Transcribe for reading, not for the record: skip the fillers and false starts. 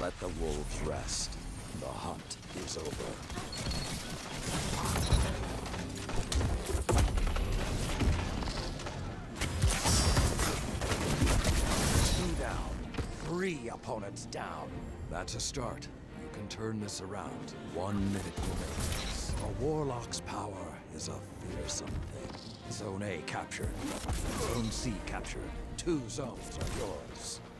Let the wolves rest. The hunt is over. Two down. 3 opponents down. That's a start. You can turn this around. 1 minute remains. A warlock's power is a fearsome thing. Zone A captured. Zone C captured. 2 zones are yours.